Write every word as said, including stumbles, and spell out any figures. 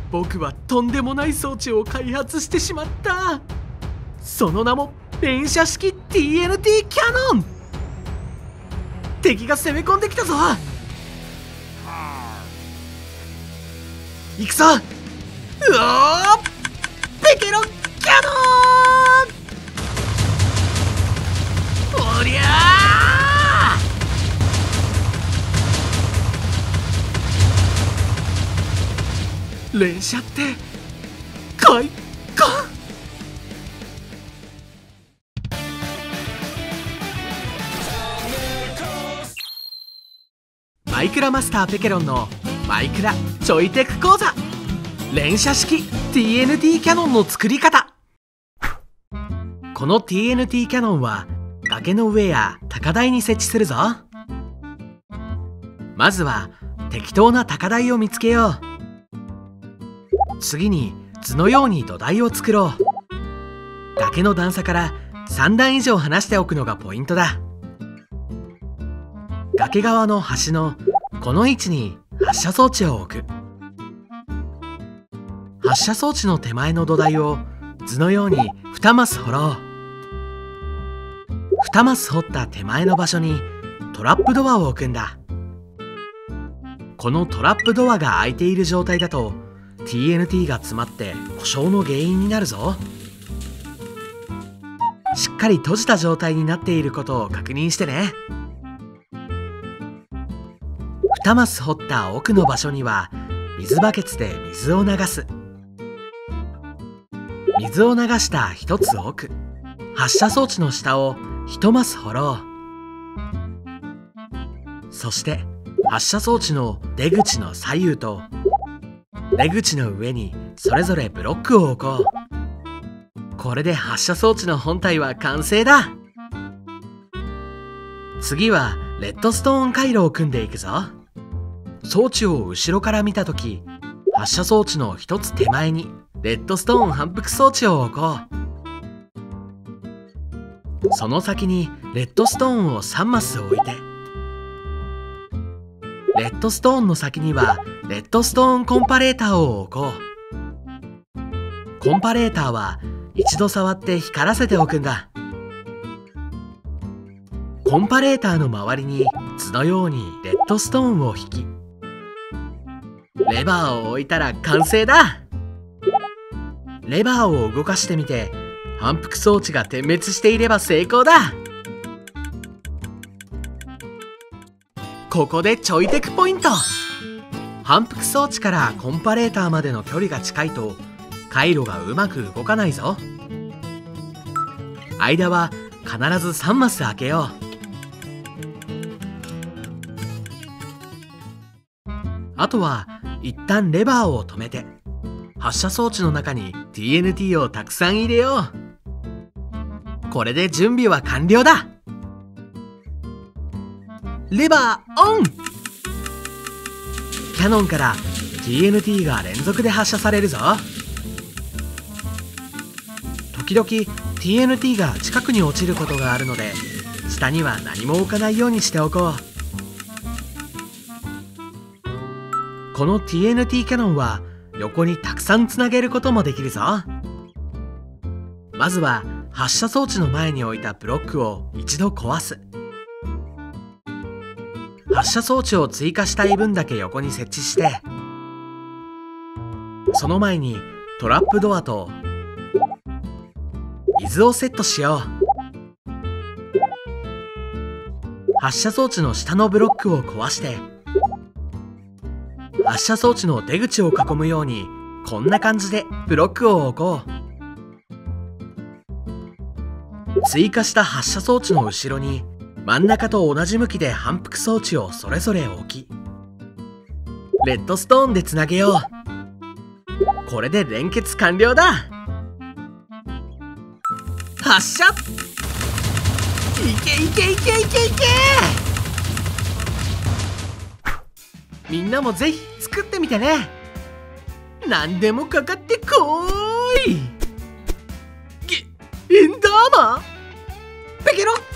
僕はとんでもない装置を開発してしまった。その名も連射式 ティーエヌティー キャノン。敵が攻め込んできたぞ。行くぞ。うおー、ペケロンキャノン。おりゃー、連射って快感。マイクラマスターペケロンのマイクラちょいテク講座。連射式 ティーエヌティー キャノンの作り方。この ティーエヌティー キャノンは崖の上や高台に設置するぞ。まずは適当な高台を見つけよう。次に図のように土台を作ろう。崖の段差からさん段以上離しておくのがポイントだ。崖側の端のこの位置に発射装置を置く。発射装置の手前の土台を図のようににマス掘ろう。にマス掘った手前の場所にトラップドアを置くんだ。このトラップドアが開いている状態だと ティーエヌティー が詰まって故障の原因になるぞ。しっかり閉じた状態になっていることを確認してね。にマス掘った奥の場所には水バケツで水を流す。水を流したひとつ奥、発射装置の下をいちマス掘ろう。そして発射装置の出口の左右と出口の上にそれぞれブロックを置こう。これで発射装置の本体は完成だ。次はレッドストーン回路を組んでいくぞ。装置を後ろから見たとき、発射装置の一つ手前にレッドストーン反復装置を置こう。その先にレッドストーンをさんマス置いて、レッドストーンの先にはレッドストーンコンパレーターを置こう。コンパレーターは一度触って光らせておくんだ。コンパレーターの周りに図のようにレッドストーンを引き、レバーを置いたら完成だ。レバーを動かしてみて反復装置が点滅していれば成功だ。ここでちょいテクポイント。反復装置からコンパレーターまでの距離が近いと回路がうまく動かないぞ。間は必ずさんマス開けよう。あとは一旦レバーを止めて発射装置の中に ティーエヌティー をたくさん入れよう。これで準備は完了だ。レバーオン。キャノンから ティーエヌティー が連続で発射されるぞ。時々 ティーエヌティー が近くに落ちることがあるので下には何も置かないようにしておこう。この ティーエヌティー キャノンは横にたくさんつなげることもできるぞ。まずは発射装置の前に置いたブロックを一度壊す。発射装置を追加したい分だけ横に設置して、その前にトラップドアと水をセットしよう。発射装置の下のブロックを壊して発射装置の出口を囲むようにこんな感じでブロックを置こう。追加した発射装置の後ろに真ん中と同じ向きで反復装置をそれぞれ置き、レッドストーンでつなげよう。これで連結完了だ。発射。いけいけいけいけいけ。みんなもぜひ作ってみてね。何でもかかってこーい。ゲエンダーマンペケロン